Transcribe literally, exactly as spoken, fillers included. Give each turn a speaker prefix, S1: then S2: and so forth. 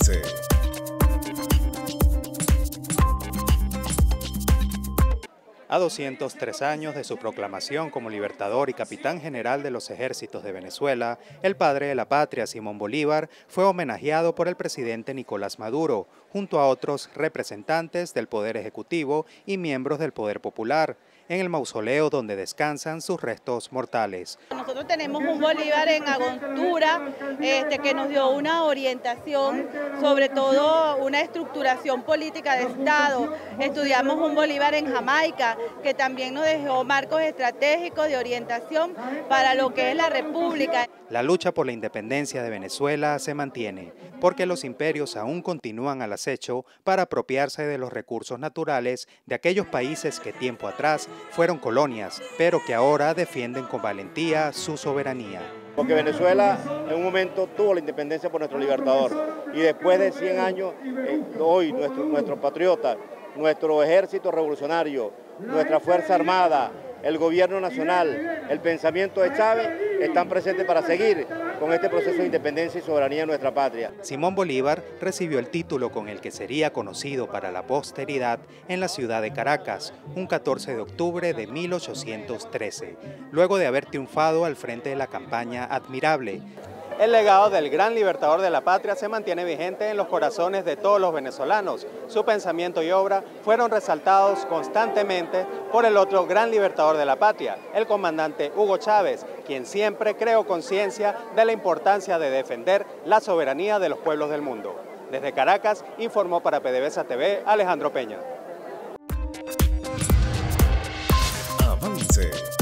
S1: Avance.
S2: A doscientos tres años de su proclamación como libertador y capitán general de los ejércitos de Venezuela, el padre de la patria, Simón Bolívar, fue homenajeado por el presidente Nicolás Maduro, junto a otros representantes del Poder Ejecutivo y miembros del Poder Popular, en el mausoleo donde descansan sus restos mortales.
S3: Nosotros tenemos un Bolívar en Agontura este, que nos dio una orientación, sobre todo una estructuración política de Estado. Estudiamos un Bolívar en Jamaica, que también nos dejó marcos estratégicos de orientación para lo que es la República.
S2: La lucha por la independencia de Venezuela se mantiene, porque los imperios aún continúan al acecho para apropiarse de los recursos naturales de aquellos países que tiempo atrás fueron colonias, pero que ahora defienden con valentía su soberanía.
S4: Porque Venezuela en un momento tuvo la independencia por nuestro libertador y después de cien años, eh, hoy nuestro, nuestros patriotas, nuestro ejército revolucionario, nuestra Fuerza Armada, el gobierno nacional, el pensamiento de Chávez están presentes para seguir con este proceso de independencia y soberanía de nuestra patria.
S2: Simón Bolívar recibió el título con el que sería conocido para la posteridad en la ciudad de Caracas, un catorce de octubre de mil ochocientos trece, luego de haber triunfado al frente de la campaña Admirable. El legado del gran libertador de la patria se mantiene vigente en los corazones de todos los venezolanos. Su pensamiento y obra fueron resaltados constantemente por el otro gran libertador de la patria, el comandante Hugo Chávez, quien siempre creó conciencia de la importancia de defender la soberanía de los pueblos del mundo. Desde Caracas, informó para PDVSA T V Alejandro Peña.
S1: Avance.